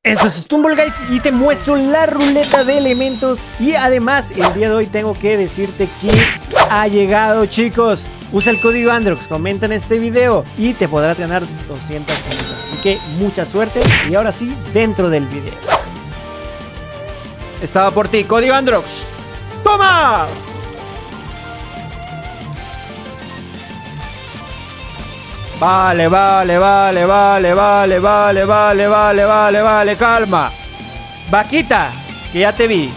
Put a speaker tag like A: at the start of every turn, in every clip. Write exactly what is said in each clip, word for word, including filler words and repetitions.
A: Eso es Stumble Guys y te muestro la ruleta de elementos. Y además el día de hoy tengo que decirte que ha llegado, chicos. Usa el código Androx, comenta en este video y te podrá ganar doscientas monedas. Así que mucha suerte y ahora sí, dentro del video. Estaba por ti, código Androx. ¡Toma! Vale, vale, vale, vale, vale, vale, vale, vale, vale, vale, calma. Vaquita, que ya te vi.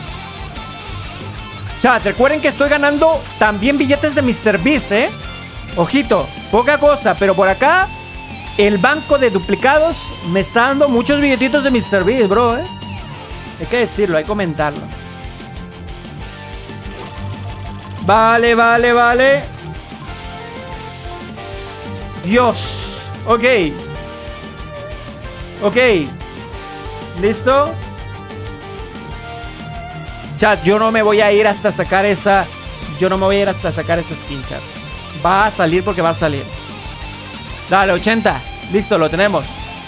A: Chat, recuerden que estoy ganando también billetes de míster Beast, ¿eh? Ojito, poca cosa, pero por acá el banco de duplicados me está dando muchos billetitos de míster Beast, bro, ¿eh? Hay que decirlo, hay que comentarlo. Vale, vale, vale. Dios. Ok. Ok. ¿Listo? Chat, yo no me voy a ir hasta sacar esa... Yo no me voy a ir hasta sacar esa skin, chat. Va a salir porque va a salir. Dale, ochenta. Listo, lo tenemos.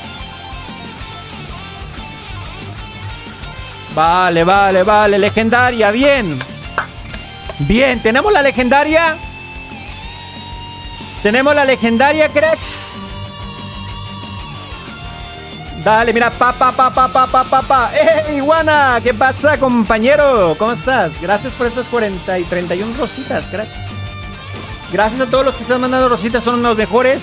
A: Vale, vale, vale. Legendaria, bien. Bien, tenemos la legendaria. Tenemos la legendaria, cracks. Dale, mira, pa, pa, pa, pa, pa, pa, pa, pa. ¡Eh, iguana! ¿Qué pasa, compañero? ¿Cómo estás? Gracias por estas cuarenta y treinta y una rositas, crack. Gracias a todos los que están mandando rositas, son los mejores.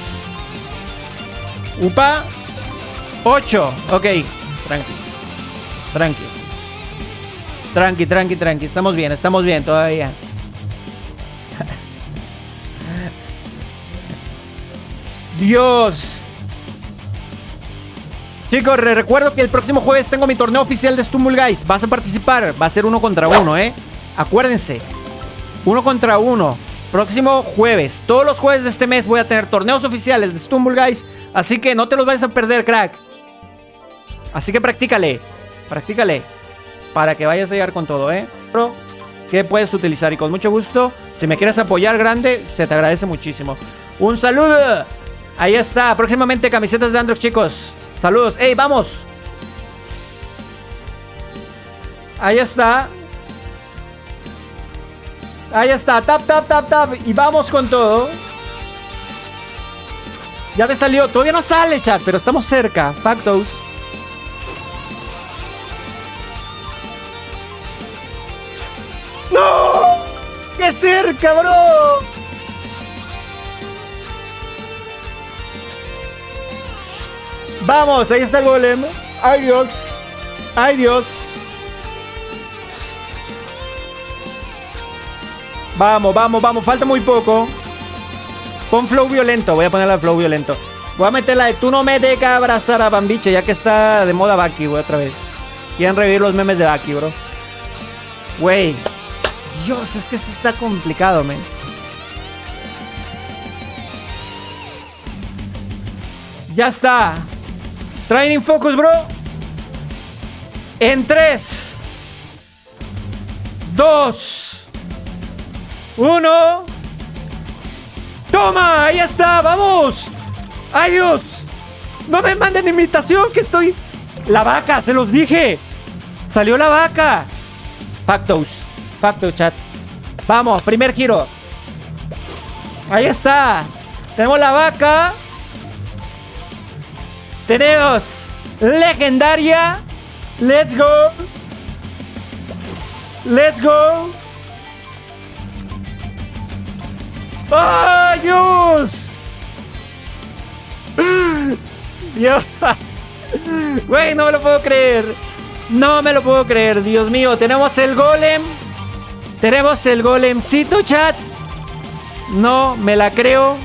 A: Upa. ocho. Ok, tranqui. Tranqui. Tranqui, tranqui, tranqui. Estamos bien, estamos bien todavía. Dios. Chicos, les recuerdo que el próximo jueves tengo mi torneo oficial de Stumble Guys. Vas a participar, va a ser uno contra uno, eh. Acuérdense, uno contra uno. Próximo jueves, todos los jueves de este mes voy a tener torneos oficiales de Stumble Guys. Así que no te los vayas a perder, crack. Así que practícale, practícale para que vayas a llegar con todo, eh. Que puedes utilizar y con mucho gusto. Si me quieres apoyar grande, se te agradece muchísimo. Un saludo. Ahí está, próximamente camisetas de Androx, chicos. Saludos, ¡ey, vamos! Ahí está. Ahí está, tap, tap, tap, tap. Y vamos con todo. Ya te salió, todavía no sale, chat, pero estamos cerca. Factos. ¡No! ¡Qué cerca, bro! Vamos, ahí está el golem. Ay, Dios. Ay, Dios. Vamos, vamos, vamos. Falta muy poco. Pon flow violento. Voy a poner la flow violento. Voy a meter la de tú no me dejas abrazar a Bambiche, ya que está de moda Baki, güey, otra vez. Quieren revivir los memes de Baki, bro. Güey. Dios, es que se está complicado, man. Ya está. Training Focus, bro. En tres, dos, uno. ¡Toma! Ahí está, vamos. ¡Ay, Dios! No me manden invitación, que estoy... La vaca, se los dije. Salió la vaca. Factos. Factos, chat. Vamos, primer giro. Ahí está. Tenemos la vaca. Tenemos legendaria. Let's go. Let's go. ¡Ay, Dios! Dios. Güey, no me lo puedo creer. No me lo puedo creer, Dios mío. Tenemos el golem. Tenemos el golemcito, chat. No me la creo.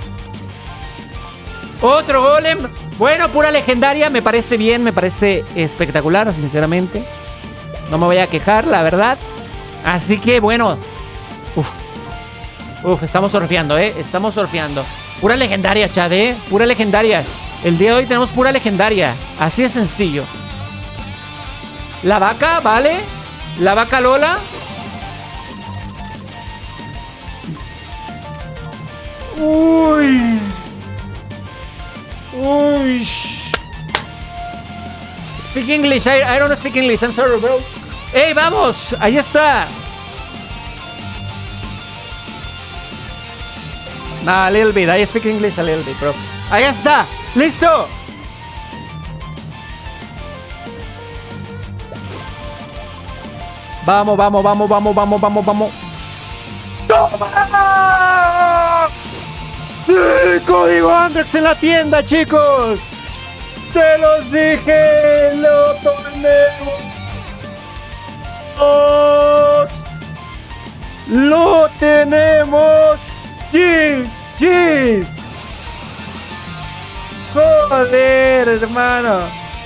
A: Otro golem. Bueno, pura legendaria, me parece bien, me parece espectacular, sinceramente. No me voy a quejar, la verdad. Así que, bueno. Uf, uf, estamos surfeando, ¿eh? Estamos surfeando. Pura legendaria, chat, ¿eh? Pura legendarias. El día de hoy tenemos pura legendaria. Así de sencillo. La vaca, ¿vale? La vaca Lola. Uy. Uy. speak English. I, I don't speak English. I'm sorry, bro. ¡Ey, vamos! Ahí está. Nah, a little bit. I speak English a little bit, bro. Ahí está. ¡Listo! Vamos, vamos, vamos, vamos, vamos, vamos, vamos. ¡Toma! ¡Sí! Código Andrex en la tienda, chicos. ¡Te los dije! ¡Lo tenemos! ¡Lo tenemos! ¡G G's! ¡Joder, hermano!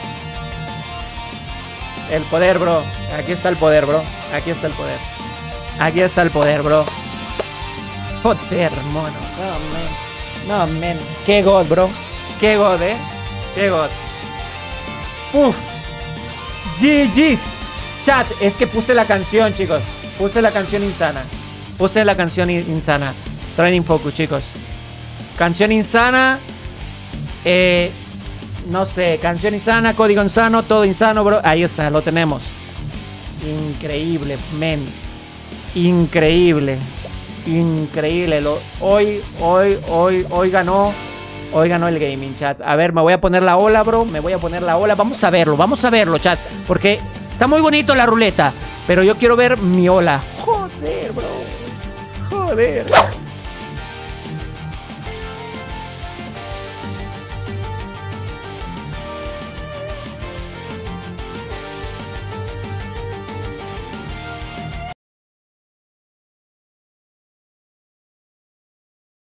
A: El poder, bro. Aquí está el poder, bro. Aquí está el poder. Aquí está el poder, bro. Joder, mono. No, man. No, man. Qué god, bro. Qué god, eh. Qué god. Uf. G G's. Chat, es que puse la canción, chicos. Puse la canción insana. Puse la canción insana. Training Focus, chicos. Canción insana. Eh, no sé, canción insana, código insano, todo insano, bro. Ahí está, lo tenemos. Increíble, men. Increíble. Increíble. Lo, hoy, hoy, hoy, hoy ganó. Hoy ganó el gaming, chat. A ver, me voy a poner la ola, bro. Me voy a poner la ola. Vamos a verlo, vamos a verlo, chat. Porque está muy bonito la ruleta, pero yo quiero ver mi ola. Joder, bro. Joder.